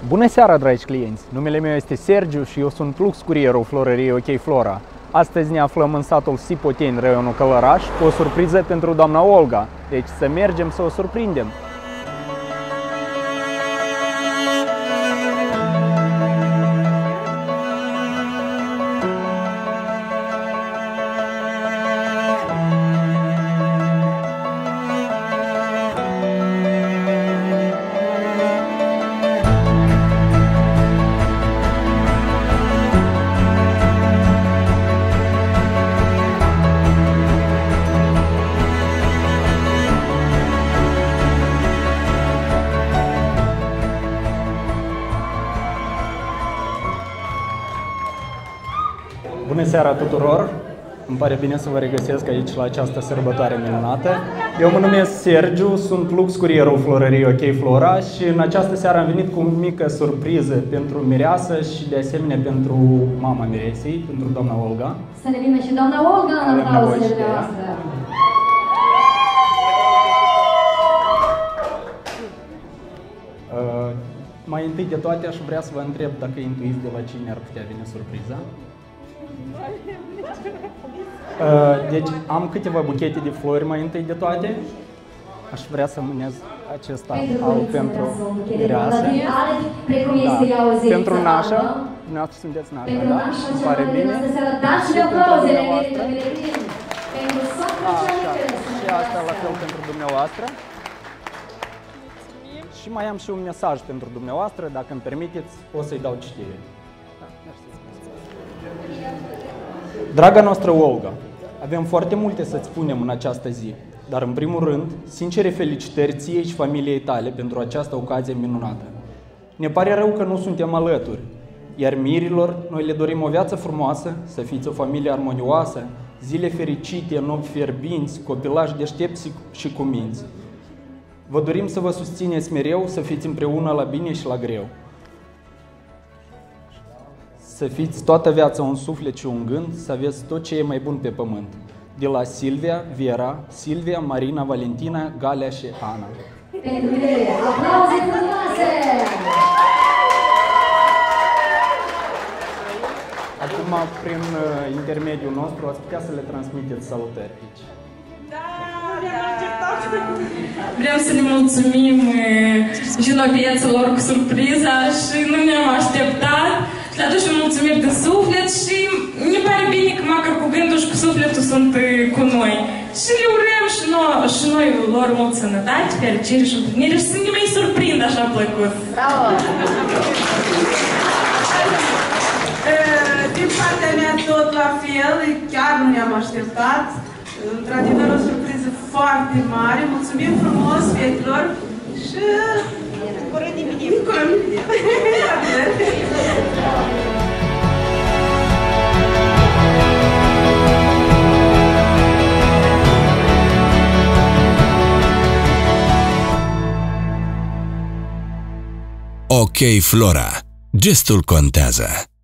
Bună seara, dragi clienți! Numele meu este Sergiu și eu sunt Lux Curierul Florăriei OK Flora. Astăzi ne aflăm în satul Sipoteni, raionul Călăraș, cu o surpriză pentru doamna Olga. Deci să mergem să o surprindem! Bună seara tuturor! Îmi pare bine să vă regăsesc aici la această sărbătoare minunată. Eu mă numesc Sergiu, sunt Lux Curierul Florăriei OK Flora și în această seară am venit cu o mică surpriză pentru mireasă și de asemenea pentru mama miresei, pentru doamna Olga. Să ne vină și doamna Olga în aplauzele dumneavoastră! Mai întâi de toate aș vrea să vă întreb dacă intuiți de la cine ar putea veni surpriza. Deci am câteva buchete de flori mai întâi de toate. Aș vrea să mânez acesta pentru mireasă. Pentru nașa. Dumneavoastră sunteți nașa, da? Îmi pare bine. Dați și aplauzele! Și asta la fel pentru dumneavoastră. Și mai am și un mesaj pentru dumneavoastră, dacă îmi permiteți, o să-i dau citire. Draga noastră Olga, avem foarte multe să-ți spunem în această zi, dar în primul rând, sincere felicitări ție și familiei tale pentru această ocazie minunată. Ne pare rău că nu suntem alături, iar mirilor noi le dorim o viață frumoasă, să fiți o familie armonioasă, zile fericite, nopți fierbinți, copilași deștepți și cuminți. Vă dorim să vă susțineți mereu, să fiți împreună la bine și la greu. Să fiți toată viața un suflet și un gând, să aveți tot ce e mai bun pe pământ. De la Silvia, Viera, Silvia, Marina, Valentina, Galea și Ana. Aplauze frumoase! Acum, prin intermediul nostru, ați putea să le transmiteți salutări aici. Vreau să ne mulțumim genoveților cu surpriza și nu ne-am așteptat. Le aducem mulțumiri de suflet și ne pare bine că măcar cu gândul și cu sufletul sunt cu noi. Și le urăm și noi lor mult sănătate, fericire și împlinire și să ne mai surprind așa plăcut. Bravo! Din partea mea tot la fel, chiar nu ne-am așteptat. Într-adevăr o surpriză foarte mare. Mulțumim frumos fetelor și... Curând ne vedem! Curând ne vedem! OK Flora. Gestul contează.